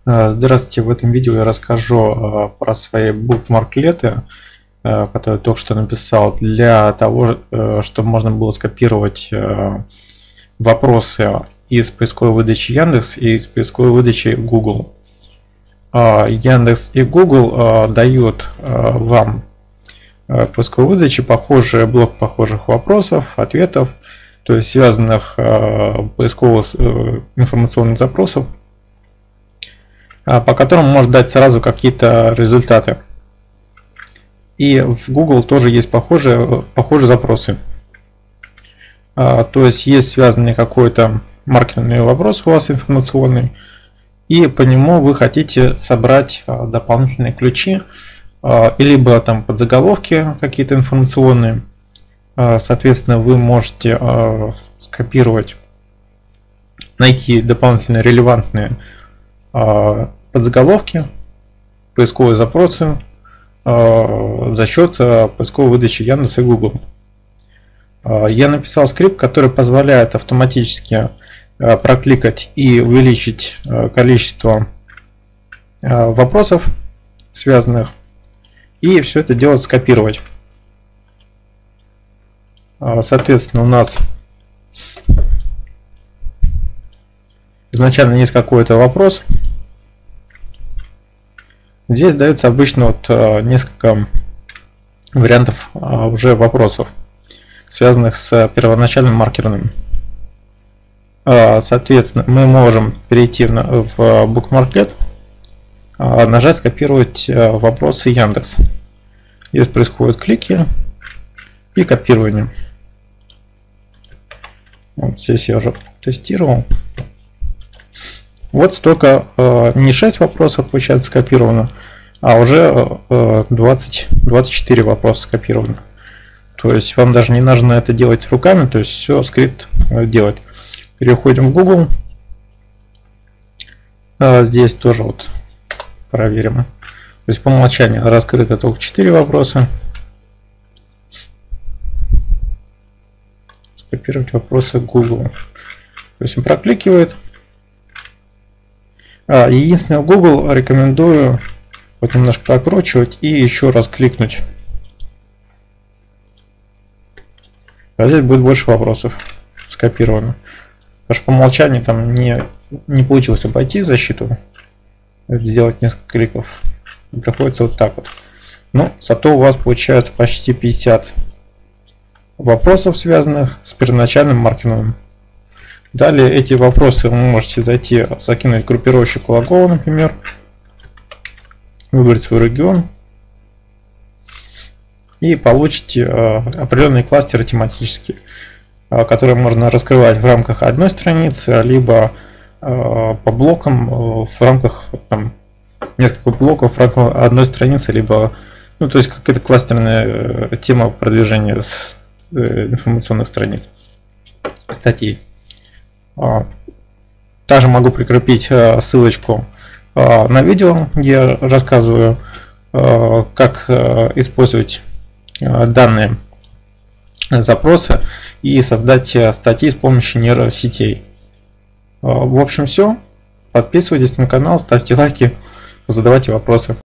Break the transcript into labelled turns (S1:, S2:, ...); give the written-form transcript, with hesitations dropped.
S1: Здравствуйте, в этом видео я расскажу про свои букмарклеты, которые только что написал, для того, чтобы можно было скопировать вопросы из поисковой выдачи Яндекс и из поисковой выдачи Google. Яндекс и Google дают вам поисковой выдачи блок похожих вопросов, ответов, то есть связанных поисковых информационных запросов, по которым может дать сразу какие-то результаты. И в Google тоже есть похожие запросы. То есть есть связанный какой-то маркерный вопрос у вас информационный, и по нему вы хотите собрать дополнительные ключи, либо там подзаголовки какие-то информационные. Соответственно, вы можете скопировать, найти дополнительно релевантные подзаголовки, поисковые запросы за счет поисковой выдачи Яндекс и Google. Я написал скрипт, который позволяет автоматически прокликать и увеличить количество вопросов связанных, и все это дело скопировать. Соответственно, у нас изначально есть какой-то вопрос. Здесь дается обычно несколько вариантов уже вопросов, связанных с первоначальным маркерным. Соответственно, мы можем перейти в букмарклет, нажать «Скопировать вопросы Яндекс». Здесь происходят клики и копирование. Вот здесь я уже тестировал. Вот столько, не 6 вопросов получается скопировано, а уже 24 вопроса скопировано. То есть вам даже не нужно это делать руками, то есть все скрипт делает. Переходим в Google. Здесь тоже вот проверим. То есть по умолчанию раскрыто только 4 вопроса. Скопировать вопросы Google. То есть он прокликивает. Единственное, Google рекомендую вот немножко прокручивать и еще раз кликнуть. А здесь будет больше вопросов скопировано. Потому что по умолчанию там не получилось обойти защиту, сделать несколько кликов. Приходится вот так вот. Но зато у вас получается почти 50 вопросов, связанных с первоначальным маркером. Далее эти вопросы вы можете закинуть группировщик Логова, например, выбрать свой регион и получите определенные кластеры тематические, которые можно раскрывать в рамках одной страницы, либо по блокам в рамках несколько блоков в рамках одной страницы, либо то есть какая-то кластерная тема продвижения информационных страниц, статей. Также могу прикрепить ссылочку на видео, где я рассказываю, как использовать данные запросы и создать статьи с помощью нейросетей. В общем, все. Подписывайтесь на канал, ставьте лайки, задавайте вопросы.